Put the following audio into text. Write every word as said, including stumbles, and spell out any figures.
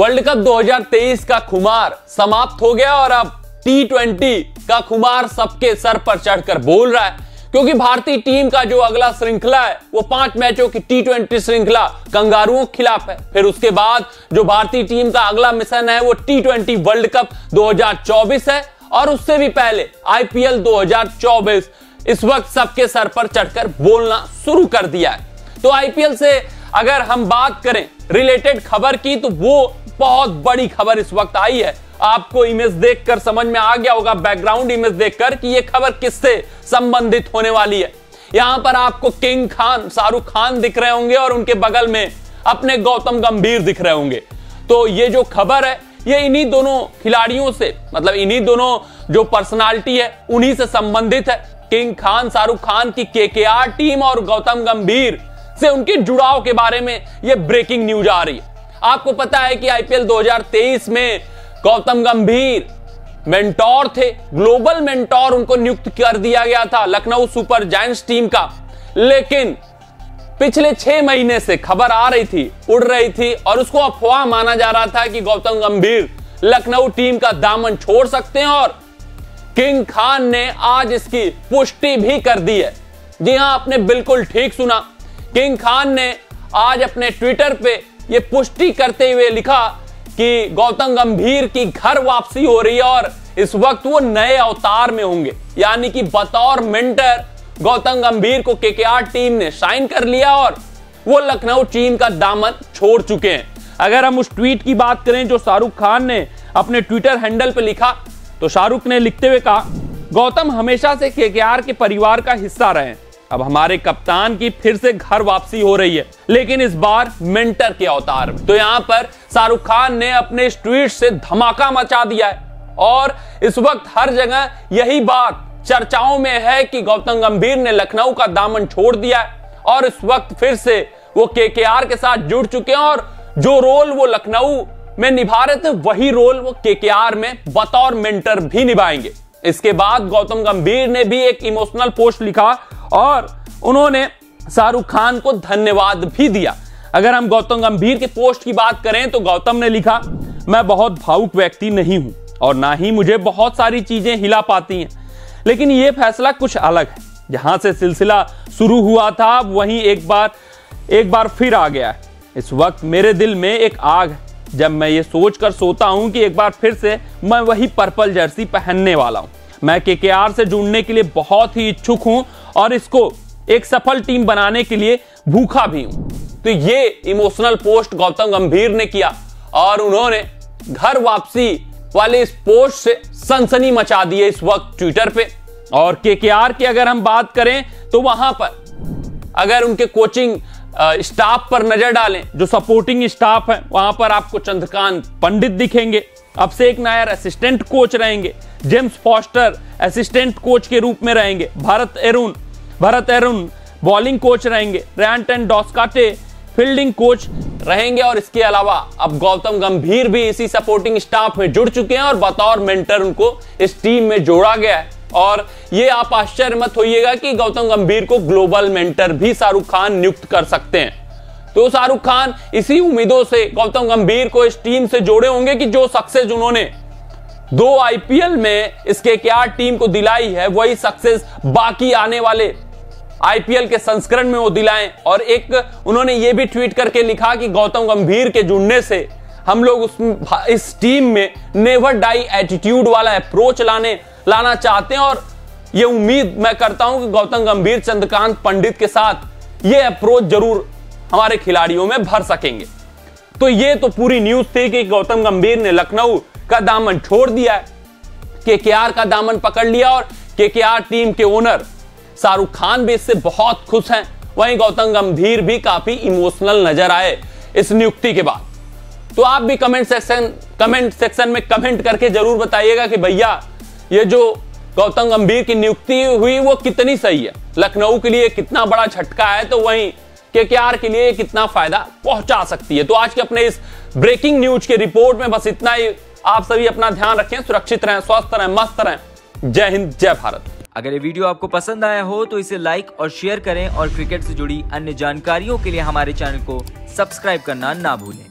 World cup दो हज़ार तेईस का खुमार समाप्त हो गया और अब टी ट्वेंटी का खुमार सबके सर पर चढ़कर बोल रहा है, क्योंकि भारतीय टीम का जो अगला श्रृंखला है वो पांच मैचों की टी ट्वेंटी श्रृंखला कंगारुओं के खिलाफ है। फिर उसके बाद जो भारतीय टीम का अगला मिशन है वो टी ट्वेंटी वर्ल्ड कप दो हज़ार चौबीस है और उससे भी पहले आई पी एल दो हज़ार चौबीस इस वक्त सबके सर पर चढ़कर बोलना शुरू कर दिया है। तो आई पी एल से अगर हम बात करें रिलेटेड खबर की तो वो बहुत बड़ी खबर इस वक्त आई है। आपको इमेज देखकर समझ में आ गया होगा, बैकग्राउंड इमेज देखकर, कि ये खबर किससे संबंधित होने वाली है। यहां पर आपको किंग खान शाहरुख खान दिख रहे होंगे और उनके बगल में अपने गौतम गंभीर दिख रहे होंगे। तो ये जो खबर है ये इन्हीं दोनों खिलाड़ियों से, मतलब इन्हीं दोनों जो पर्सनालिटी है उन्हीं से संबंधित है। किंग खान शाहरुख खान की के के आर टीम और गौतम गंभीर से उनके जुड़ाव के बारे में ये ब्रेकिंग न्यूज आ रही है। आपको पता है कि आई पी एल दो हज़ार तेईस में गौतम गंभीर मेंटोर थे, ग्लोबल मेंटोर उनको नियुक्त कर दिया गया था लखनऊ सुपर जायंट्स टीम का। लेकिन पिछले छह महीने से खबर आ रही थी, उड़ रही थी और उसको अफवाह माना जा रहा था कि गौतम गंभीर लखनऊ टीम का दामन छोड़ सकते हैं और किंग खान ने आज इसकी पुष्टि भी कर दी है। जी हां, आपने बिल्कुल ठीक सुना। किंग खान ने आज अपने ट्विटर पे ये पुष्टि करते हुए लिखा कि गौतम गंभीर की घर वापसी हो रही है और इस वक्त वो नए अवतार में होंगे, यानी कि बतौर मेंटर गौतम गंभीर को के के आर टीम ने साइन कर लिया और वो लखनऊ टीम का दामन छोड़ चुके हैं। अगर हम उस ट्वीट की बात करें जो शाहरुख खान ने अपने ट्विटर हैंडल पे लिखा, तो शाहरुख ने लिखते हुए कहा, गौतम हमेशा से के के आर के परिवार का हिस्सा रहे, अब हमारे कप्तान की फिर से घर वापसी हो रही है, लेकिन इस बार मेंटर के अवतार में। तो यहां पर शाहरुख खान ने अपने इस ट्वीट से धमाका मचा दिया है और इस वक्त हर जगह यही बात चर्चाओं में है कि गौतम गंभीर ने लखनऊ का दामन छोड़ दिया है और इस वक्त फिर से वो के के आर के साथ जुड़ चुके हैं और जो रोल वो लखनऊ में निभा रहे थे वही रोल वो के के आर में बतौर मेंटर भी निभाएंगे। इसके बाद गौतम गंभीर ने भी एक इमोशनल पोस्ट लिखा और उन्होंने शाहरुख खान को धन्यवाद भी दिया। अगर हम गौतम गंभीर के पोस्ट की बात करें तो गौतम ने लिखा, मैं बहुत भावुक व्यक्ति नहीं हूं और ना ही मुझे बहुत सारी चीजें हिला पाती हैं, लेकिन यह फैसला कुछ अलग है। जहां से सिलसिला शुरू हुआ था वहीं एक बार एक बार फिर आ गया है। इस वक्त मेरे दिल में एक आग है जब मैं ये सोचकर सोता हूं कि एक बार फिर से मैं वही पर्पल जर्सी पहनने वाला हूं। मैं के के आर से जुड़ने के लिए बहुत ही इच्छुक हूं और इसको एक सफल टीम बनाने के लिए भूखा भी हूं। तो ये इमोशनल पोस्ट गौतम गंभीर ने किया और उन्होंने घर वापसी वाले इस पोस्ट से सनसनी मचा दी है इस वक्त ट्विटर पे। और के के आर की अगर हम बात करें तो वहां पर अगर उनके कोचिंग स्टाफ पर नजर डालें, जो सपोर्टिंग स्टाफ है, वहां पर आपको चंद्रकांत पंडित दिखेंगे, अभिषेक नायर असिस्टेंट कोच रहेंगे, जेम्स फॉस्टर असिस्टेंट कोच के रूप में रहेंगे, भरत अरुण भरत अरुण बॉलिंग कोच रहेंगे, रैंटन डॉस्काटे फील्डिंग कोच रहेंगे और इसके अलावा अब गौतम गंभीर भी इसी सपोर्टिंग स्टाफ में जुड़ चुके हैं और बतौर मेंटर उनको इस टीम में जोड़ा गया है। और ये आप आश्चर्य मत होइएगा कि गौतम गंभीर को ग्लोबल मेंटर भी शाहरुख खान नियुक्त कर सकते हैं। तो शाहरुख खान इसी उम्मीदों से गौतम गंभीर को इस टीम से जोड़े होंगे कि जो सक्सेस उन्होंने दो आई पी एल में इस के के आर टीम को दिलाई है वही सक्सेस बाकी आने वाले आई पी एल के संस्करण में वो दिलाएं। और एक उन्होंने ये भी ट्वीट करके लिखा कि गौतम गंभीर के जुड़ने से हम लोग उस इस टीम में नेवर डाई एटीट्यूड वाला अप्रोच लाने लाना चाहते हैं और ये उम्मीद मैं करता हूं कि गौतम गंभीर चंद्रकांत पंडित के साथ ये अप्रोच जरूर हमारे खिलाड़ियों में भर सकेंगे। तो ये तो पूरी न्यूज थी कि गौतम गंभीर ने लखनऊ का दामन छोड़ दिया है, के के आर का दामन पकड़ लिया और के के आर टीम के ओनर शाहरुख खान भी इससे बहुत खुश हैं। वहीं गौतम गंभीर भी काफी इमोशनल नजर आए इस नियुक्ति के बाद। तो आप भी कमेंट सेक्शन कमेंट सेक्शन में कमेंट करके जरूर बताइएगा कि भैया ये जो गौतम गंभीर की नियुक्ति हुई वो कितनी सही है, लखनऊ के लिए कितना बड़ा झटका है, तो वहीं के के आर के लिए कितना फायदा पहुंचा सकती है। तो आज के अपने इस ब्रेकिंग न्यूज के रिपोर्ट में बस इतना ही। आप सभी अपना ध्यान रखें, सुरक्षित रहें, स्वस्थ रहें, मस्त रहें। जय हिंद, जय भारत। अगर ये वीडियो आपको पसंद आया हो तो इसे लाइक और शेयर करें और क्रिकेट से जुड़ी अन्य जानकारियों के लिए हमारे चैनल को सब्सक्राइब करना ना भूलें।